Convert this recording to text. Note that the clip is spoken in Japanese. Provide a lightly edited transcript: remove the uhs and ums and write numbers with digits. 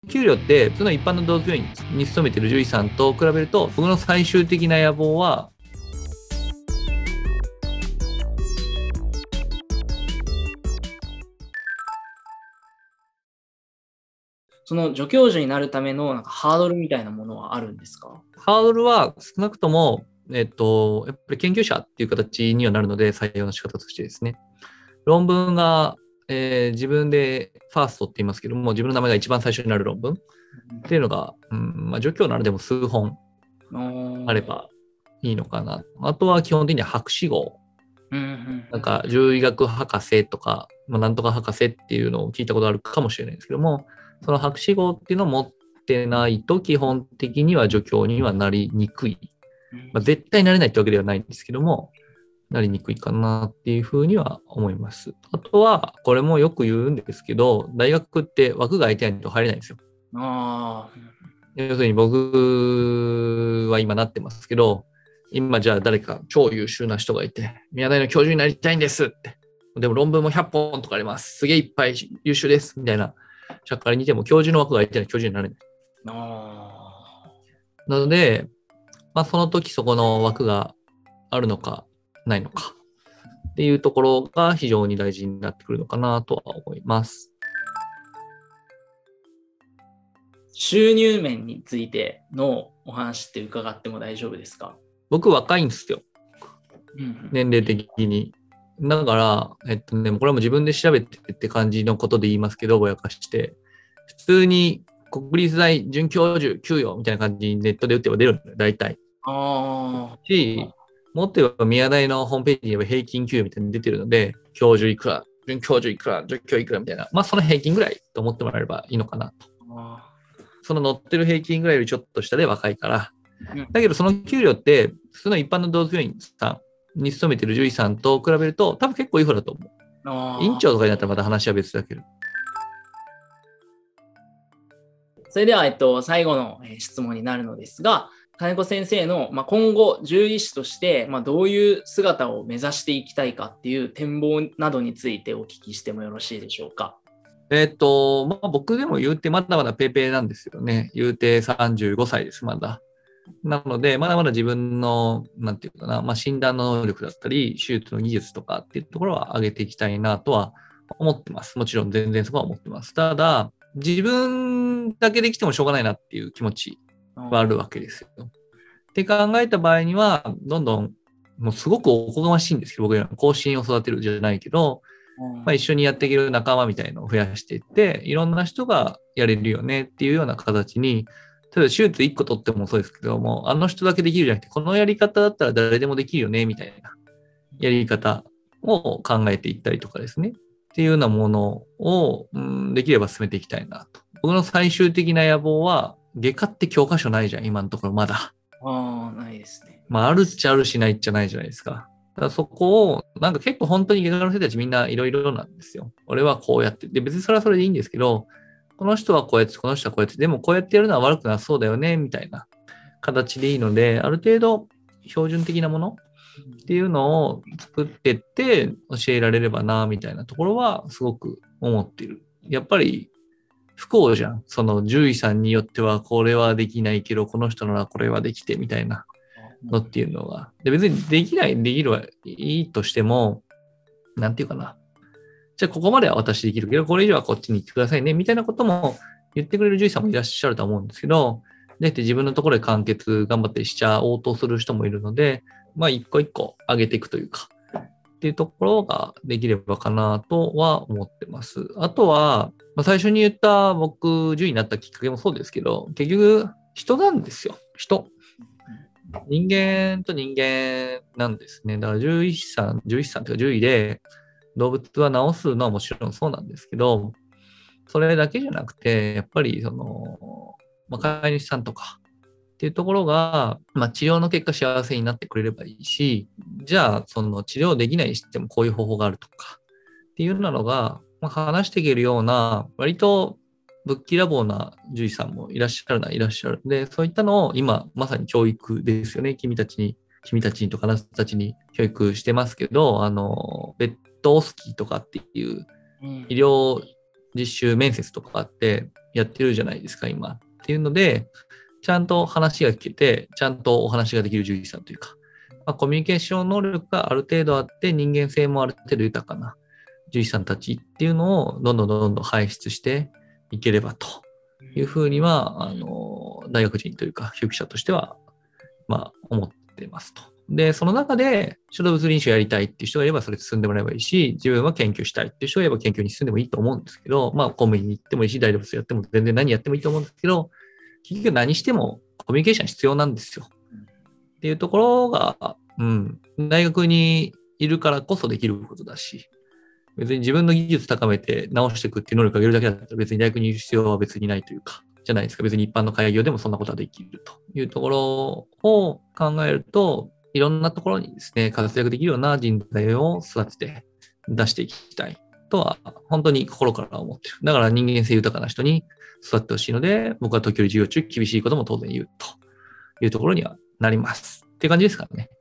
給料って普通の一般の同居員に勤めてる獣医さんと比べると、僕の最終的な野望は、 その助教授になるためのハードルみたいなものはあるんですか？ ハードルは少なくとも、やっぱり研究者っていう形にはなるので、採用の仕方としてですね。論文が、自分でファーストって言いますけども、自分の名前が一番最初になる論文っていうのが、助教ならでも数本あればいいのかな。あとは基本的には博士号。なんか獣医学博士とか、なんとか博士っていうのを聞いたことあるかもしれないですけども、その博士号っていうのを持ってないと基本的には助教にはなりにくい。絶対なれないってわけではないんですけども、なりにくいかなっていうふうには思います。あとは、これもよく言うんですけど、大学って枠が空いてないと入れないんですよ。要するに僕は今なってますけど、今じゃあ誰か超優秀な人がいて、宮大の教授になりたいんですって。でも論文も100本とかあります。すげえいっぱい優秀です。みたいな。社会にいても教授の枠が空いてない教授になれない。なので、その時そこの枠があるのかないのかっていうところが非常に大事になってくるのかなとは思います。 収入面についてのお話って伺っても大丈夫ですか？ 僕若いんですよ。年齢的に。だから、これはもう自分で調べてって感じのことで言いますけど、ぼやかして、普通に国立大准教授給与みたいな感じにネットで打っては出るんだよ、大体。し、もっと言えば宮大のホームページに言えば平均給与みたいに出てるので、教授いくら、准教授いくら、助教いくらみたいな、その平均ぐらいと思ってもらえればいいのかなと。その乗ってる平均ぐらいよりちょっと下で若いから。だけどその給料って、普通の一般の同居員さんに勤めてる獣医さんと比べると、多分結構いい方だと思う。院長とかになったらまた話は別だけど。 それでは、最後の質問になるのですが、金子先生の、今後獣医師として、どういう姿を目指していきたいかっていう展望などについてお聞きしてもよろしいでしょうか。 僕でも言うてまだまだペーペーなんですよね。言うて35歳です、まだ。なので、まだまだ自分の、なんていうかな、診断の能力だったり、手術の技術とかっていうところは上げていきたいなとは思ってます。もちろん全然そこは思ってます。ただ、自分だけできてもしょうがないなっていう気持ちはあるわけですよ。って考えた場合には、どんどん、もうすごくおこがましいんですけど、僕ら後進を育てるじゃないけど、一緒にやっていける仲間みたいのを増やしていって、いろんな人がやれるよねっていうような形に、例えば手術1個取ってもそうですけども、あの人だけできるじゃなくて、このやり方だったら誰でもできるよねみたいなやり方を考えていったりとかですね。っていうようなものを、できれば進めていきたいなと。僕の最終的な野望は、外科って教科書ないじゃん、今のところまだ。 ないですね。 あるっちゃあるしないっちゃないじゃないですか。だからそこを、結構本当に外科の人たちみんないろいろなんですよ。俺はこうやって。で、別にそれはそれでいいんですけど、この人はこうやって、この人はこうやって、でもこうやってやるのは悪くなそうだよね、みたいな形でいいので、ある程度標準的なものっていうのを作ってって教えられればな、みたいなところはすごく思っている。やっぱり不幸じゃん。その獣医さんによってはこれはできないけど、この人ならこれはできてみたいなのっていうのが。で、別にできない、できるはいいとしても、なんていうかな。じゃあここまでは私できるけど、これ以上はこっちに行ってくださいね、みたいなことも言ってくれる獣医さんもいらっしゃると思うんですけど、で自分のところで完結頑張ってしちゃおうとする人もいるので、一個一個上げていくというか、っていうところができればかなとは思ってます。あとは、最初に言った僕、獣医になったきっかけもそうですけど、結局人なんですよ。人。人間と人間なんですね。だから獣医師さんというか獣医で動物は治すのはもちろんそうなんですけど、それだけじゃなくて、やっぱり飼い主さんとかっていうところが、治療の結果幸せになってくれればいいし、じゃあその治療できないにしてもこういう方法があるとかっていうのが、話していけるような、割とぶっきらぼうな獣医さんもいらっしゃる。で、そういったのを今、まさに教育ですよね。君たちにとかあなたたちに教育してますけど、ベッドオスキーとかっていう医療実習面接とかあってやってるじゃないですか、今。っていうので、ちゃんと話が聞けて、ちゃんとお話ができる獣医さんというか、コミュニケーション能力がある程度あって、人間性もある程度豊かな獣医師さんたちっていうのをどんどん輩出していければというふうには、大学人というか、教育者としては、思ってますと。で、その中で、小動物臨床やりたいっていう人がいればそれ進んでもらえばいいし、自分は研究したいっていう人がいれば研究に進んでもいいと思うんですけど、公務員に行ってもいいし、大動物やっても全然何やってもいいと思うんですけど、結局何してもコミュニケーション必要なんですよ。っていうところが、大学にいるからこそできることだし、別に自分の技術高めて直していくっていう能力を上げるだけだったら別に大学にいる必要は別にないというか、じゃないですか。別に一般の開業でもそんなことはできるというところを考えると、いろんなところにですね、活躍できるような人材を育てて出していきたいとは、本当に心から思ってる。だから人間性豊かな人に育ってほしいので、僕は時折授業中厳しいことも当然言うというところにはなります。っていう感じですかね。